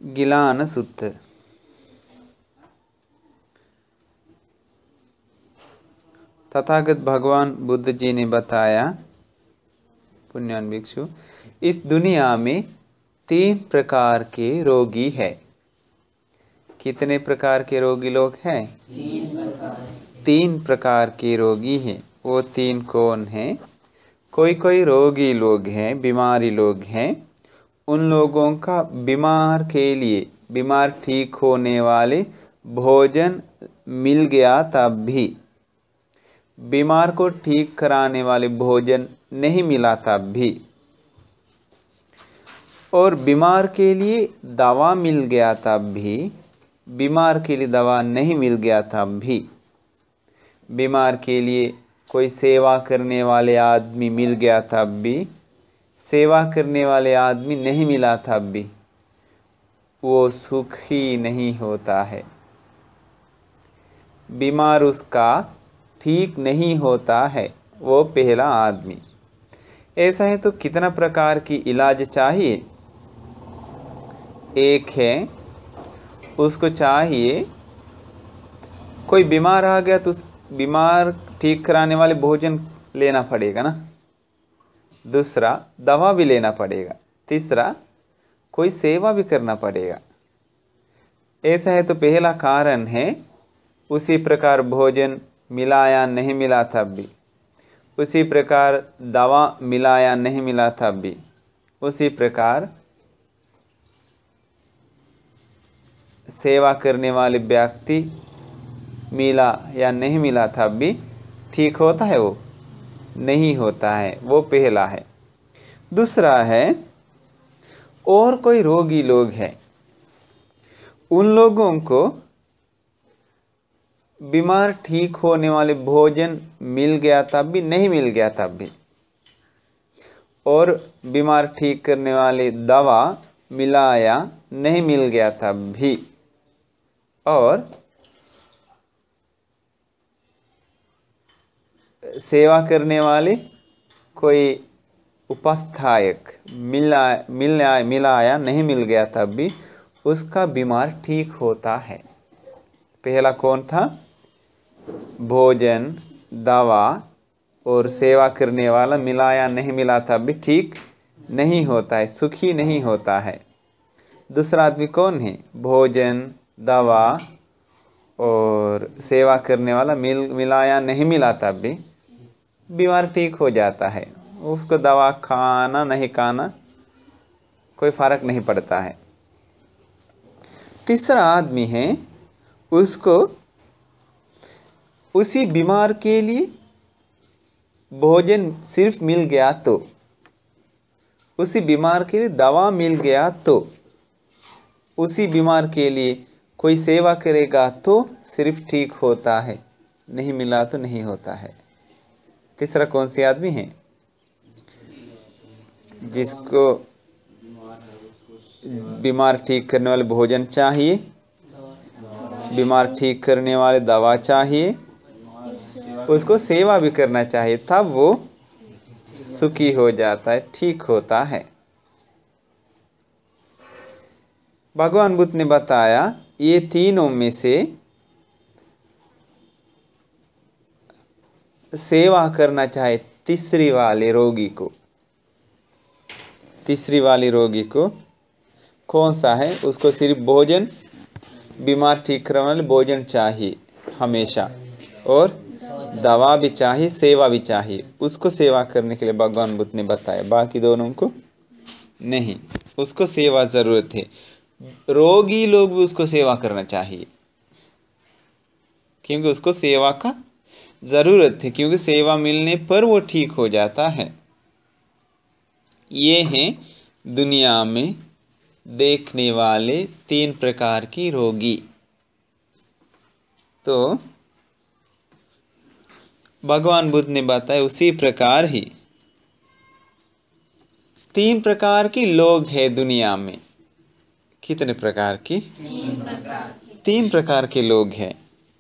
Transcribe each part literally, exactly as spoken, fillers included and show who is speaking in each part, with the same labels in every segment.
Speaker 1: गिलान सुत्त। तथागत भगवान बुद्ध जी ने बताया, पुण्यान भिक्षु, इस दुनिया में तीन प्रकार के रोगी है। कितने प्रकार के रोगी लोग हैं? तीन प्रकार तीन प्रकार के रोगी हैं। वो तीन कौन हैं? कोई कोई रोगी लोग हैं, बीमारी लोग हैं। उन लोगों का बीमार के लिए, बीमार ठीक होने वाले भोजन मिल गया तब भी, बीमार को ठीक कराने वाले भोजन नहीं मिला तब भी, और बीमार के लिए दवा मिल गया तब भी, बीमार के लिए दवा नहीं मिल गया तब भी, बीमार के लिए कोई सेवा करने वाले आदमी मिल गया तब भी, सेवा करने वाले आदमी नहीं मिला तब भी, वो सुखी नहीं होता है। बीमार उसका ठीक नहीं होता है, वो पहला आदमी। ऐसा है तो कितना प्रकार की इलाज चाहिए? एक है, उसको चाहिए, कोई बीमार आ गया तो उस बीमार ठीक कराने वाले भोजन लेना पड़ेगा ना। दूसरा, दवा भी लेना पड़ेगा। तीसरा, कोई सेवा भी करना पड़ेगा। ऐसा है तो पहला कारण है, उसी प्रकार भोजन मिला या नहीं मिला तब भी, उसी प्रकार दवा मिला या नहीं मिला तब भी, उसी प्रकार सेवा करने वाले व्यक्ति मिला या नहीं मिला तब भी ठीक होता है? वो नहीं होता है। वो पहला है। दूसरा है, और कोई रोगी लोग हैं, उन लोगों को बीमार ठीक होने वाले भोजन मिल गया तब भी, नहीं मिल गया तब भी, और बीमार ठीक करने वाली दवा मिला या नहीं मिल गया तब भी, और सेवा करने वाले कोई उपस्थायक मिला मिला मिला या नहीं मिल गया तब भी उसका बीमार ठीक होता है। पहला कौन था? भोजन, दवा और सेवा करने वाला मिला या नहीं मिला तब भी ठीक नहीं होता है, सुखी नहीं होता है। दूसरा आदमी कौन है? भोजन, दवा और सेवा करने वाला मिल मिला या नहीं मिला तब भी बीमार ठीक हो जाता है। उसको दवा खाना नहीं खाना कोई फर्क नहीं पड़ता है। तीसरा आदमी है, उसको उसी बीमार के लिए भोजन सिर्फ मिल गया तो, उसी बीमार के लिए दवा मिल गया तो, उसी बीमार के लिए कोई सेवा करेगा तो सिर्फ ठीक होता है, नहीं मिला तो नहीं होता है। तीसरा कौन सी आदमी है? जिसको बीमार ठीक करने वाले भोजन चाहिए, बीमार ठीक करने वाले दवा चाहिए, उसको सेवा भी करना चाहिए, तब वो सुखी हो जाता है, ठीक होता है। भगवान बुद्ध ने बताया, ये तीनों में से सेवा करना चाहे तीसरी वाले रोगी को, तीसरी वाली रोगी को कौन सा है? उसको सिर्फ भोजन, बीमार ठीक करने वाले भोजन चाहिए हमेशा, और दवा भी चाहिए, सेवा भी चाहिए। उसको सेवा करने के लिए भगवान बुद्ध ने बताया, बाकी दोनों को नहीं। उसको सेवा ज़रूरत है। रोगी लोग भी उसको सेवा करना चाहिए, क्योंकि उसको सेवा का ज़रूरत है, क्योंकि सेवा मिलने पर वो ठीक हो जाता है। ये हैं दुनिया में देखने वाले तीन प्रकार की रोगी। तो भगवान बुद्ध ने बताया, उसी प्रकार ही तीन प्रकार की लोग हैं दुनिया में। कितने प्रकार की? तीन प्रकार की, तीन प्रकार के लोग हैं।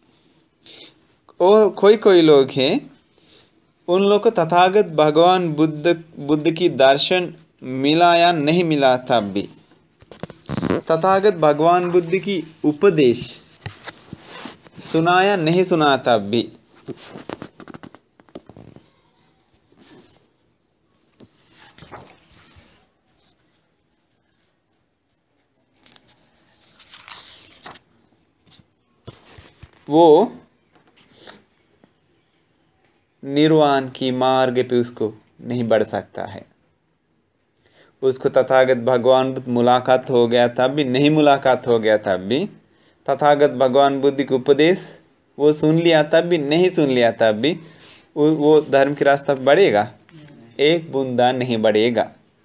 Speaker 1: और कोई कोई लोग हैं, उन लोग को तथागत भगवान बुद्ध बुद्ध की दर्शन मिला या नहीं मिला तब भी, तथागत भगवान बुद्ध की उपदेश सुनाया नहीं सुना तब भी वो निर्वाण की मार्ग पे उसको नहीं बढ़ सकता है। उसको तथागत भगवान बुद्ध मुलाकात हो गया तब भी, नहीं मुलाकात हो गया तब भी, तथागत भगवान बुद्ध के उपदेश वो सुन लिया तब भी, नहीं सुन लिया तब भी, वो धर्म के रास्ता पर बढ़ेगा? एक बूंदा नहीं बढ़ेगा।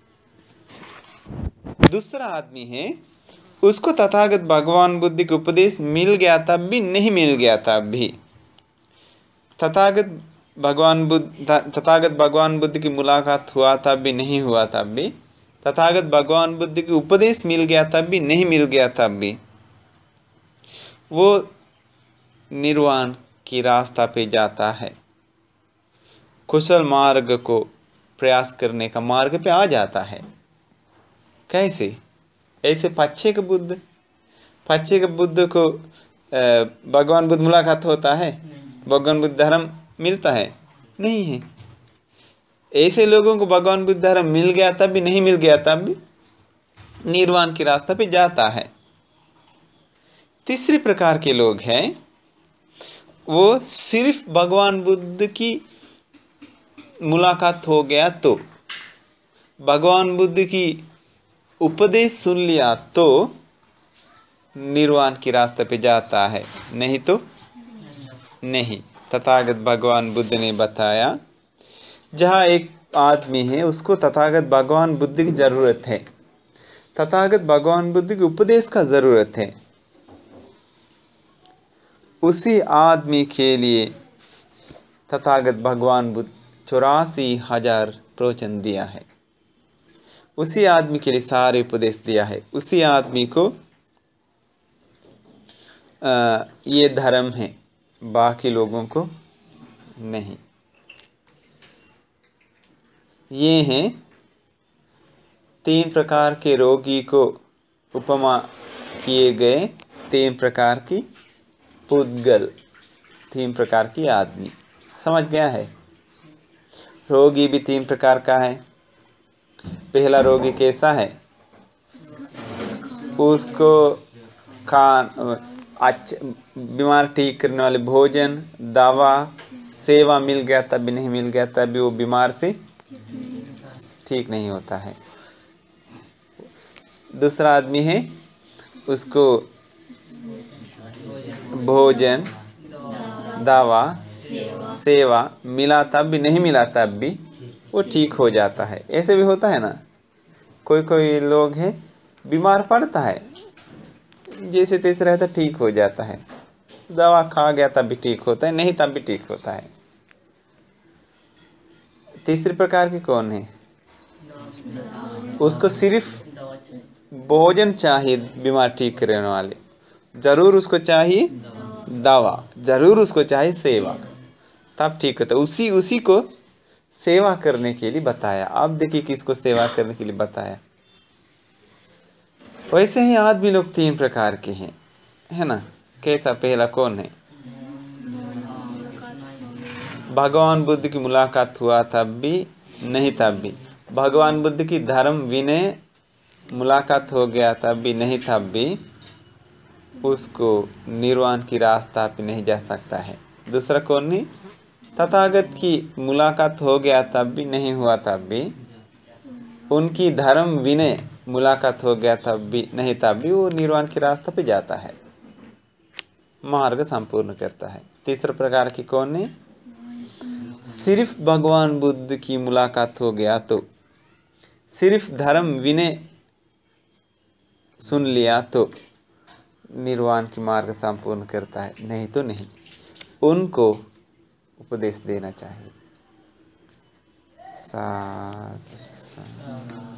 Speaker 1: दूसरा आदमी है, उसको तथागत भगवान बुद्ध के उपदेश मिल गया तब भी, नहीं मिल गया तब भी, तथागत भगवान बुद्ध तथागत भगवान बुद्ध की मुलाकात हुआ तब भी, नहीं हुआ तब भी, तथागत भगवान बुद्ध के उपदेश मिल गया तब भी, नहीं मिल गया तब भी, वो निर्वाण की रास्ता पे जाता है। कुशल मार्ग को प्रयास करने का मार्ग पे आ जाता है। कैसे? ऐसे पक्षे के बुद्ध पक्षे के बुद्ध को भगवान बुद्ध मुलाकात होता है, भगवान बुद्ध धर्म मिलता है? नहीं है। ऐसे लोगों को भगवान बुद्ध धर्म मिल गया तब भी, नहीं मिल गया तब भी, निर्वाण की रास्ता पे जाता है। तीसरी प्रकार के लोग हैं, वो सिर्फ भगवान बुद्ध की मुलाकात हो गया तो, भगवान बुद्ध की उपदेश सुन लिया तो निर्वाण की रास्ते पे जाता है, नहीं तो नहीं। तथागत भगवान बुद्ध ने बताया, जहाँ एक आदमी है उसको तथागत भगवान बुद्ध की जरूरत है, तथागत भगवान बुद्ध के उपदेश का जरूरत है, उसी आदमी के लिए तथागत भगवान बुद्ध चौरासी हजार प्रवचन दिया है, उसी आदमी के लिए सारे उपदेश दिया है। उसी आदमी को आ, ये धर्म है, बाकी लोगों को नहीं। ये हैं तीन प्रकार के रोगी को उपमा किए गए, तीन प्रकार की पुद्गल, तीन प्रकार की आदमी। समझ गया है? रोगी भी तीन प्रकार का है। पहला रोगी कैसा है? उसको खान अच्छा बीमार ठीक करने वाले भोजन, दवा, सेवा मिल गया तब भी, नहीं मिल गया तब भी वो बीमार से ठीक नहीं होता है। दूसरा आदमी है, उसको भोजन, दवा, सेवा मिला तब भी, नहीं मिला तब भी वो ठीक हो जाता है। ऐसे भी होता है ना, कोई कोई लोग हैं बीमार पड़ता है, जैसे तैसे रहता ठीक हो जाता है, दवा खा गया तब भी ठीक होता है, नहीं तब भी ठीक होता है। तीसरी प्रकार की कौन है? उसको सिर्फ भोजन चाहिए, बीमार ठीक करने वाले, जरूर उसको चाहिए दवा, जरूर उसको चाहिए सेवा, तब ठीक होता है। उसी उसी को सेवा करने के लिए बताया। अब देखिए किसको सेवा करने के लिए बताया। वैसे ही आदमी लोग तीन प्रकार के हैं, है ना? कैसा? पहला कौन है? भगवान बुद्ध की मुलाकात हुआ तब भी, नहीं तब भी, भगवान बुद्ध की धर्म विनय मुलाकात हो गया तब भी, नहीं तब भी, उसको निर्वाण की रास्ता पे नहीं जा सकता है। दूसरा कौन है? तथागत की मुलाकात हो गया तब भी, नहीं हुआ तब भी, उनकी धर्म विनय मुलाकात हो गया तब भी, नहीं तब भी, वो निर्वाण की रास्ता पे जाता है, मार्ग संपूर्ण करता है। तीसरा प्रकार की कौन है? सिर्फ भगवान बुद्ध की मुलाकात हो गया तो, सिर्फ धर्म विनय सुन लिया तो निर्वाण की मार्ग संपूर्ण करता है, नहीं तो नहीं। उनको उपदेश देना चाहिए। साध साध